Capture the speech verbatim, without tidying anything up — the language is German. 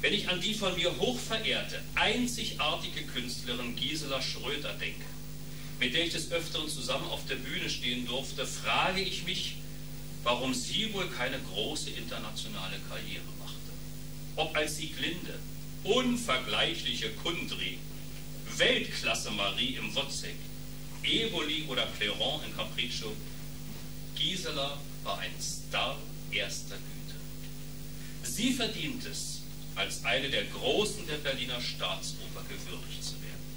Wenn ich an die von mir hochverehrte, einzigartige Künstlerin Gisela Schröter denke, mit der ich des Öfteren zusammen auf der Bühne stehen durfte, frage ich mich, warum sie wohl keine große internationale Karriere machte. Ob als Sieglinde, unvergleichliche Kundry, Weltklasse Marie im Wozzeck, Eboli oder Clairon in Capriccio, Gisela war ein Star erster Güte. Sie verdient es, als eine der Großen der Berliner Staatsoper gewürdigt zu werden.